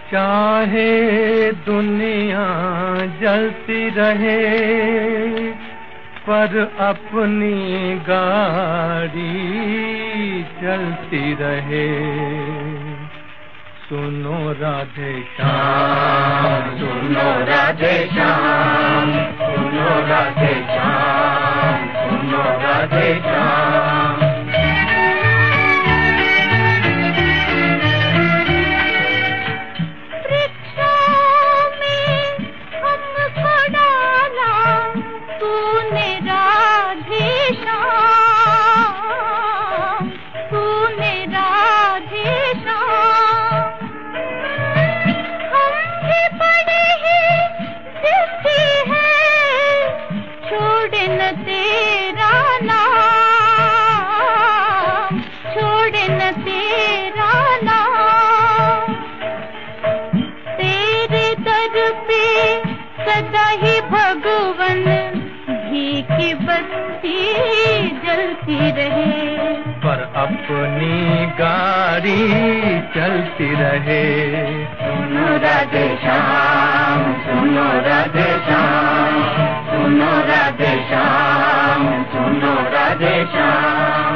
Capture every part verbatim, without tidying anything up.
चाहे दुनिया जलती रहे पर अपनी गाड़ी चलती रहे। सुनो राधे श्याम, सुनो राधे श्याम, सुनो राधे श्याम, सुनो राधे श्याम। भगवन घी की बत्ती जलती रहे पर अपनी गाड़ी चलती रहे। सुनो राधे श्याम, सुनो राधे श्याम, सुनो राधे श्याम, सुनो राधे श्याम।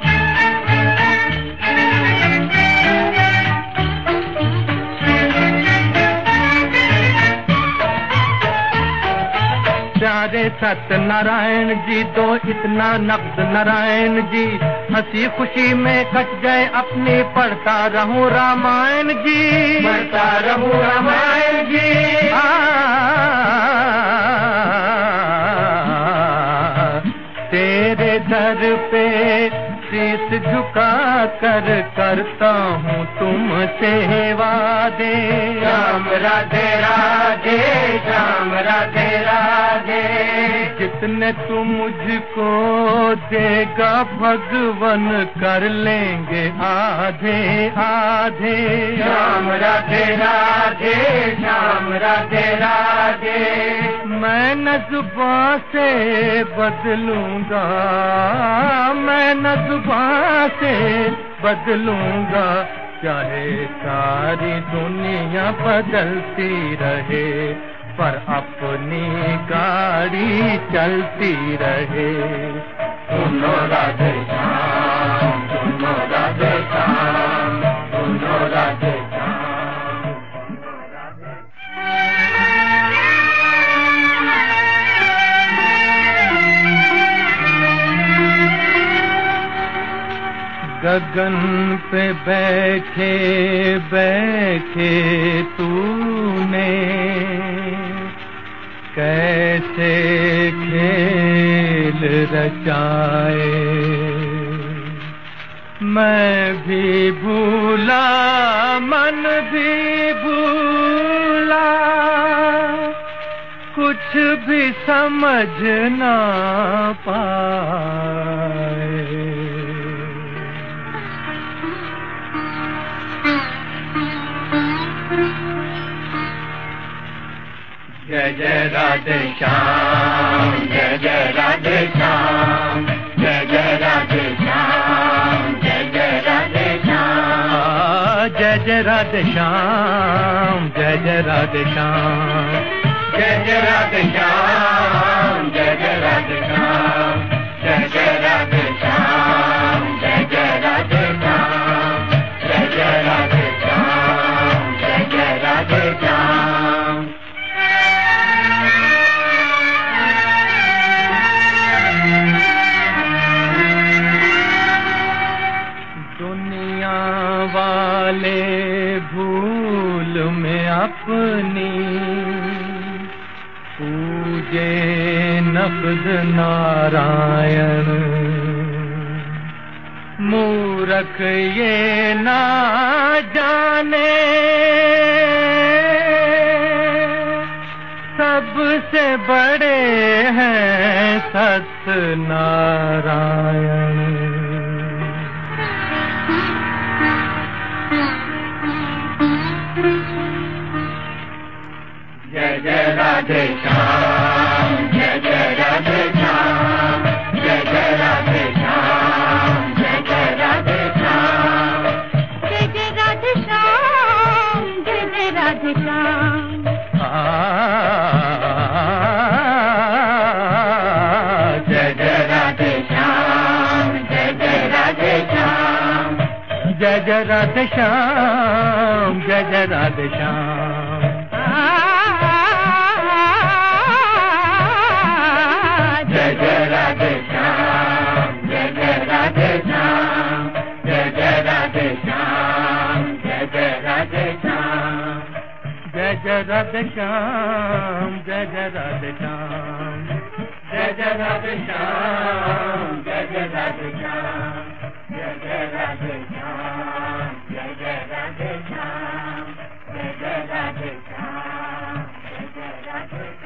प्यारे सत्यनारायण जी दो इतना नक्द नारायण जी, हंसी खुशी में कट गए अपनी पढ़ता रहूं रामायण जी, पढ़ता रहूं रामायण जी। आ, तेरे दर पे शीश झुका कर करता हूँ तुमसे वादे। श्याम राधे राधे, श्याम राधे राधे। जितने तू मुझको देगा भगवन कर लेंगे आधे आधे। श्याम राधे राधे, श्याम राधे राधे। मैं न जुबां से बदलूंगा, मैं न जुबां से बदलूंगा, चाहे सारी दुनिया बदलती रहे पर अपनी गाड़ी चलती रहे। सुनो राधे श्याम, सुनो राधे श्याम, सुनो राधे श्याम। गगन पे बैठे बैठे तूने कैसे खेल रचाए, मैं भी भूला मन भी भूला, कुछ भी समझ ना पाए। जय जय राधे श्याम, जय जय राधे श्याम, जय जय राधे श्याम, जय जय राधे श्याम। जय जय राधे श्याम, जय जय राधे श्याम, जय जय राधे श्याम, जय जय राधे श्याम, जय जय राधे श्याम, जय जय राधे श्याम, जय जय राधे श्याम, जय जय राधे श्याम। दुनिया वाले भूल में अपनी पूजे नक्द नारायण, मूर्ख ये ना जाने सबसे बड़े हैं सत्यनारायण। जय जय राधे श्याम, जय जय राधे श्याम, जय जय राधे श्याम, जय जय राधे श्याम, जय जय राधे श्याम, जय जय राधे जय जय राधे श्याम, जय जय राधे श्याम। जय जय राधे श्याम, जय जय राधे श्याम, जय जय राधे श्याम, जय जय राधे श्याम, जय जय राधे श्याम, जय जय राधे श्याम, जय जय राधे श्याम, जय जय राधे श्याम, जय जय राधे श्याम, जय जय राधे श्याम, जय जय राधे श्याम, जय जय राधे श्याम।